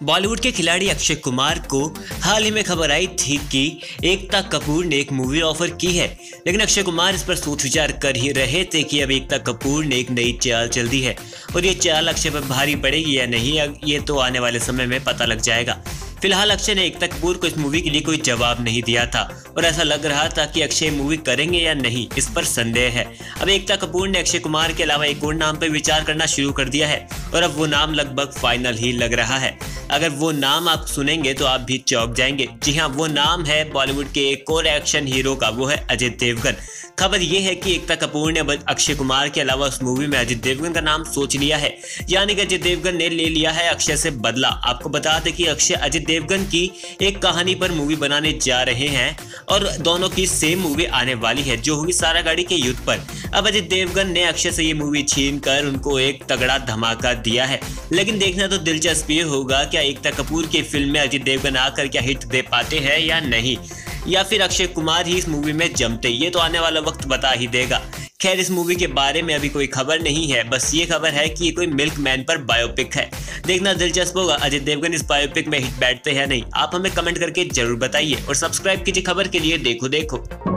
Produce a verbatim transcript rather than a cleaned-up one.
बॉलीवुड के खिलाड़ी अक्षय कुमार को हाल ही में खबर आई थी कि एकता कपूर ने एक मूवी ऑफर की है, लेकिन अक्षय कुमार इस पर सोच विचार कर ही रहे थे कि अब एकता कपूर ने एक नई चाल चल दी है और ये चाल अक्षय पर भारी पड़ेगी या नहीं, ये तो आने वाले समय में पता लग जाएगा। फिलहाल अक्षय ने एकता कपूर को इस मूवी के लिए कोई जवाब नहीं दिया था और ऐसा लग रहा था कि अक्षय मूवी करेंगे या नहीं, इस पर संदेह है। अब एकता कपूर ने अक्षय कुमार के अलावा एक और नाम पर विचार करना शुरू कर दिया है और अब वो नाम लगभग फाइनल ही लग रहा है। अगर वो नाम आप सुनेंगे तो आप भी चौंक जाएंगे। जी हाँ, वो नाम है बॉलीवुड के एक और एक्शन हीरो का, वो है अजय देवगन। खबर ये है कि एकता कपूर ने अक्षय कुमार के अलावा उस मूवी में अजय देवगन का नाम सोच लिया है, यानी कि अजय देवगन ने ले लिया है अक्षय से बदला। आपको बता दें कि अक्षय अजय देवगन की एक कहानी पर मूवी बनाने जा रहे हैं और दोनों की सेम मूवी आने वाली है, जो होगी सारा गाड़ी के युद्ध पर। अब अजय देवगन ने अक्षय से ये मूवी छीन कर उनको एक तगड़ा धमाका दिया है, लेकिन देखना तो दिलचस्प ये होगा क्या एकता कपूर की फिल्म में अजय देवगन आकर क्या हिट दे पाते हैं या नहीं, या फिर अक्षय कुमार ही इस मूवी में जमते, ये तो आने वाला वक्त बता ही देगा। खैर, इस मूवी के बारे में अभी कोई खबर नहीं है, बस ये खबर है कि ये कोई मिल्कमैन पर बायोपिक है। देखना दिलचस्प होगा अजय देवगन इस बायोपिक में हिट बैठते हैं नहीं। आप हमें कमेंट करके जरूर बताइए और सब्सक्राइब कीजिए खबर के लिए देखो देखो।